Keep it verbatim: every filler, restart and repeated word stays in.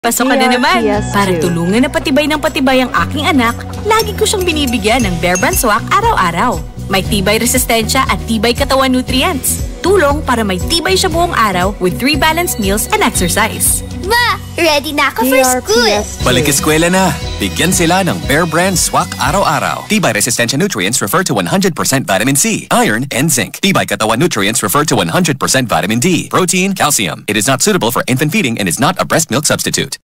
Pasok ka na naman. Para tulungan na patibay ng patibay ang aking anak, lagi ko siyang binibigyan ng Bear Brand Swak araw-araw. May tibay resistensya at tibay katawan nutrients. Tulong para may tibay siya buong araw with three balanced meals and exercise. Ma, ready na ako for school. Balik eskwela na. Bigyan sila ng Bear Brand Swak araw-araw. Tibay resistensya nutrients refer to one hundred percent vitamin C, iron, and zinc. Tibay katawan nutrients refer to one hundred percent vitamin D, protein, calcium. It is not suitable for infant feeding and is not a breast milk substitute.